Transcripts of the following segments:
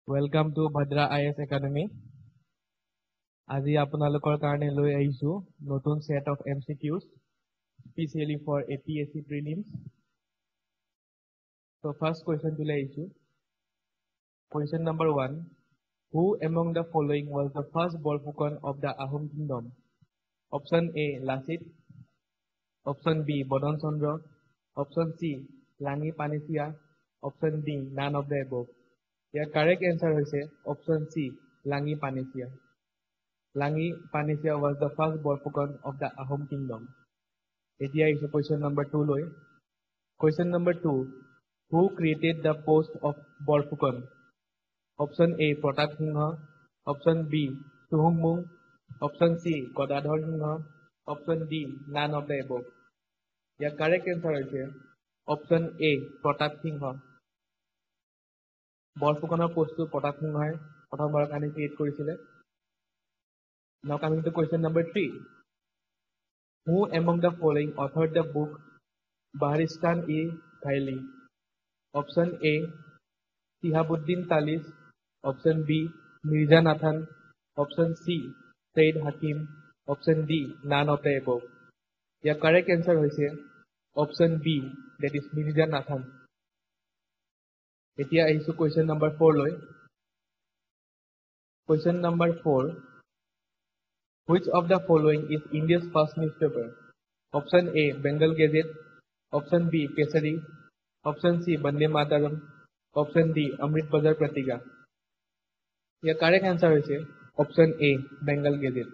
Welcome to Bhadra IAS Academy. আজি আপোনালোকৰ কাৰণে লৈ আহিছো নতুন set of MCQs specially for APSC prelims. So first question to লৈ আহিছো. Question number 1. Who among the following was the first Bolphukan of the Ahom kingdom? Option A. Lasit. Option B. Bodon Chandra. Option C. Langi Panisia. Option D. None of the above. Your correct answer is option C. Langi Panisia. Langi Panisia was the first Bolphukan of the Ahom kingdom. Here is question number 2. Question number 2. Who created the post of Bolphukan? Option A. Pratap Singha. Option B. Suhumung. Option C. Godadhar Singha. Option D. None of the above. Your correct answer is option A. Pratap Singha. Bolphukaনৰ post Pratap Singhaই প্ৰথমবাৰৰ কাৰণে create কৰিছিলে. Now coming to question number 3. Who among the following authored the book Baharistan-e-Thaili? Option A. Sihabuddin Talis. Option B. Mirza Nathan. Option C. Said Hakim. Option D. None of the above. Your correct answer is option B. That is Mirza Nathan. Here is question number 4. Question number 4. Which of the following is India's first newspaper? Option A. Bengal Gazette. Option B. Kesari. Option C. Bande Mataram. Option D. Amrit Bazar Pratika. Your correct answer is option A. Bengal Gazette.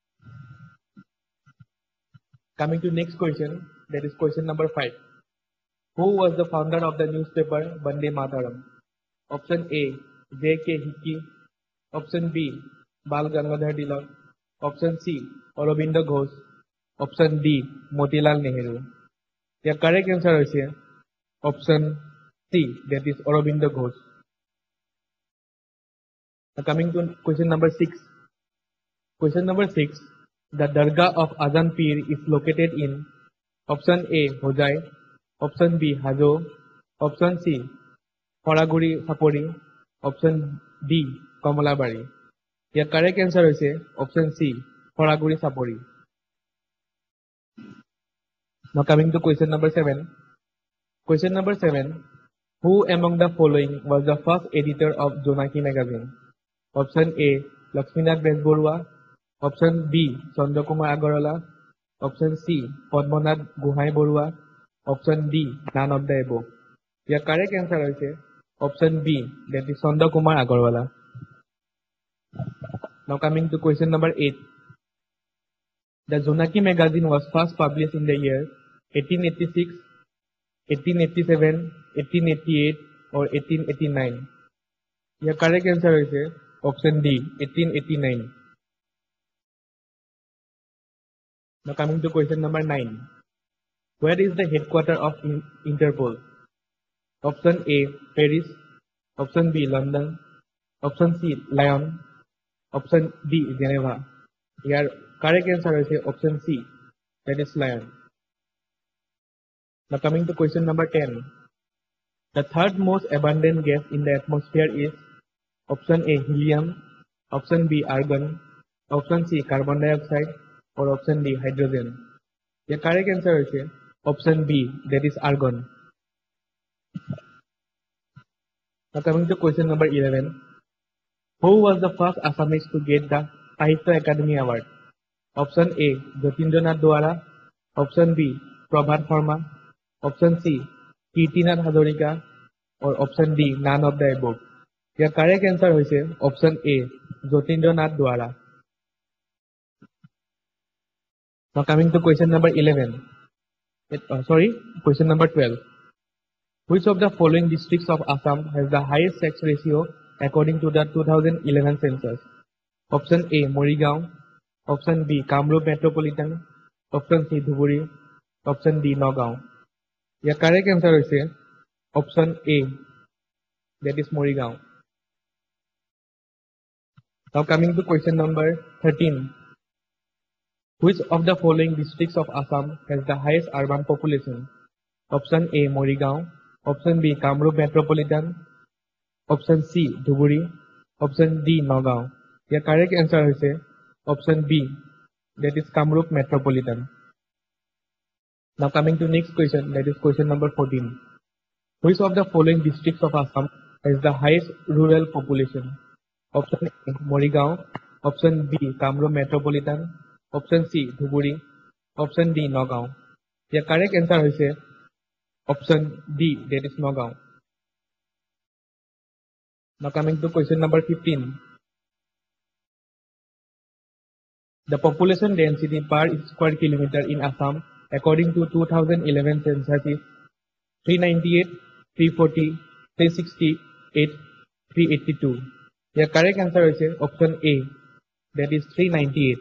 Coming to next question, that is question number 5. Who was the founder of the newspaper Bande Mataram? Option A. J.K. Hickey. Option B. Bal Gangadhar Tilak. Option C. Aurobindo Ghosh. Option D. Motilal Nehru. Your correct answer is option C. That is Aurobindo Ghosh. Now coming to question number 6. Question number 6. The Dargah of Azan Pir is located in option A. Hojai. Option B. Hajo. Option C. Horaguri Sapori. Option D. Kamalabari. Your correct answer is option C. Horaguri Sapori. Now coming to question number 7. Question number 7. Who among the following was the first editor of Jonaki magazine? Option A. Lakshminath Besborua. Option B. Chandrakumar Agarwala. Option C. Padmanath Gohai Borua. Option D. None of the above. Your correct answer is option B. That is Chandrakumar Agarwala. Now coming to question number 8. The Jonaki magazine was first published in the year 1886, 1887, 1888 or 1889. Your correct answer is option D. 1889. Now coming to question number 9. Where is the headquarters of Interpol? Option A. Paris. Option B. London. Option C. Lyon. Option D. Geneva. Your correct answer is option C. That is Lyon. Now coming to question number 10. The third most abundant gas in the atmosphere is option A. Helium. Option B. Argon. Option C. Carbon dioxide. Or option D. Hydrogen. Your correct answer is option B. That is argon. Now coming to question number 11. Who was the first Assamese to get the Sahitya Academy Award? Option A. Jatindranath Dwara. Option B. Prabhat Sharma. Option C. Kirtinath Hazarika. Or option D. None of the above. Your correct answer is option A. Jatindranath Dwara. Now coming to question number 11. Question number 12. Which of the following districts of Assam has the highest sex ratio according to the 2011 census? Option A. Maligaon. Option B. Kamrup Metropolitan. Option C. Dhuburi. Option D. Nagaon. Your correct answer is option A. That is Maligaon. Now coming to question number 13. Which of the following districts of Assam has the highest urban population? Option A. Maligaon. Option B. Kamrup Metropolitan. Option C Dhuburi, Option D Nagaon. The correct answer is Option B, that is Kamrup Metropolitan. Now coming to next question, that is question number 14. Which of the following districts of Assam has the highest rural population? Option A Maligaon, Option B Kamrup Metropolitan, Option C Dhuburi, Option D Nagaon. The correct answer is Option D, that is Nagaon. Now coming to question number 15. The population density per square kilometer in Assam according to 2011 census is 398, 340, 368, 382. The correct answer is Option A, that is 398.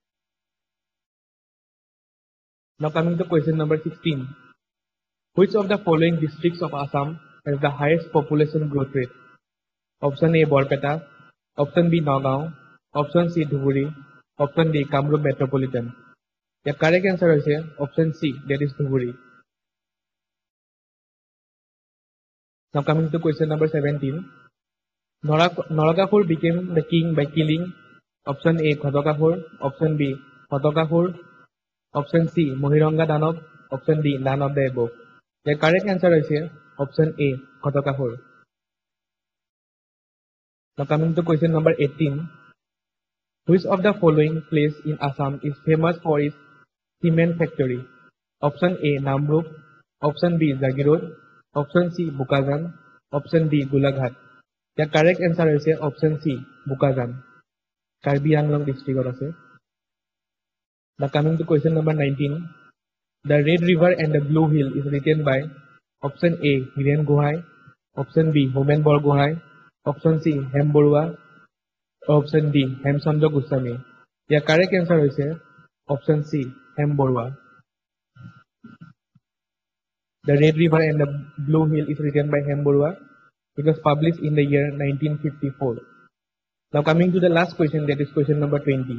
Now coming to question number 16. Which of the following districts of Assam has the highest population growth rate? Option A Borpeta, Option B Nagaon, Option C Dhuburi, Option D Kamrup Metropolitan. The correct answer is Option C, that is Dhuburi. Now coming to question number 17. Narakapur became the king by killing Option A Khodakapur, Option B Khodakapur, Option C Mohiranga Danab, Option D none of the above. The correct answer is Option A Khodakapur. Now coming to question number 18. Which of the following place in Assam is famous for its cement factory? Option A Namrup, Option B Zagirod, Option C Bukazan, Option D Golaghat. The correct answer is Option C Bukazan. Karbi Anglong district ase. Now coming to question number 19. The Red River and the Blue Hill is written by Option A Hiren Gohai, Option B Homen Bor Gohai, Option C Hem Borua, Option D Hemchandra Goswami. The correct answer is Option C Hem Borua. The Red River and the Blue Hill is written by Hem Borua. It was published in the year 1954. Now coming to the last question, that is question number 20.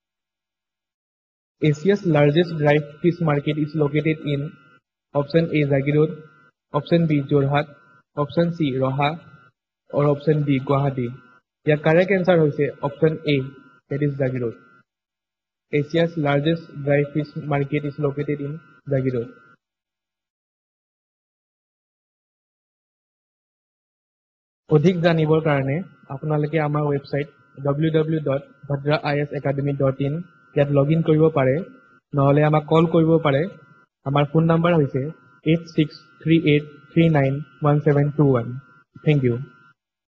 Asia's largest dry fish market is located in Option A Zagirod, Option B Jorhat, Option C Roha, or Option D Guwahati. The correct answer is Option A, that is Zagirod. Asia's largest dry fish market is located in Zagirod. অধিক জানিবৰ কাৰণে আপোনালোকে আমাৰ website www.bhadraIASacademy.in ইয়াত login কৰিব পাৰে, নহলে আমাক কল কৰিব পাৰে। আমাৰ ফোন নম্বৰ হৈছে 8638391721। Thank you.